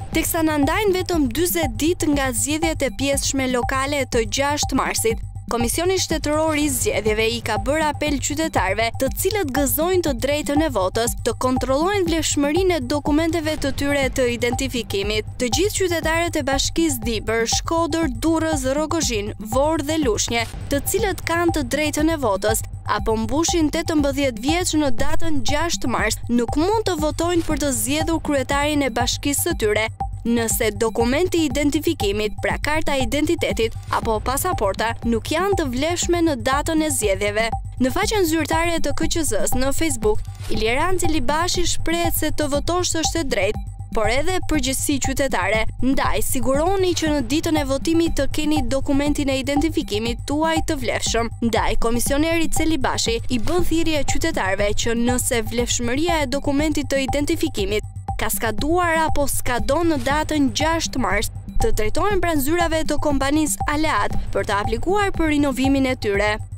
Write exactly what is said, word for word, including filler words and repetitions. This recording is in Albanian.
teksa na ndajnë vetëm dyzet ditë nga zgjedhjet e pjesshme lokale të gjashtë marsit. Komisioni Shtetëror i Zgjedhjeve i ka bërë apel qytetarëve, të cilët gëzojnë të drejtën e votës, të kontrollojnë vlefshmërinë e dokumenteve të tyre të identifikimit. Të gjithë qytetarët e Bashkisë Dibër, Shkodër, Durrës, Rrogozhin, Vorë dhe Lushnjë, të cilët kanë të drejtën e votës, apo mbushin tetëmbëdhjetë vjeç në datën gjashtë mars, nuk mund të votojnë për të zgjedhur kryetarin e bashkisë së tyre, nëse dokumenti i identifikimit, pra karta e identitetit apo pasaporta, nuk janë të vlefshme në datën e zgjedhjeve. Në faqen zyrtare të K Q Z-s në Facebook, Iliran Celibashi shprehet se të votosh është e drejtë, por edhe përgjegjësi qytetare. Ndaj, siguroni që në ditën e votimit të keni dokumentin e identifikimit tuaj të vlefshëm. Ndaj, komisioneri Celibashi i bën thirrje qytetarëve që nëse vlefshmëria e dokumentit të identifikimit ka skaduar apo skadon në datën gjashtë mars, të drejtohen pranë zyrave të kompanisë Aleat për të aplikuar për rinovimin e tyre.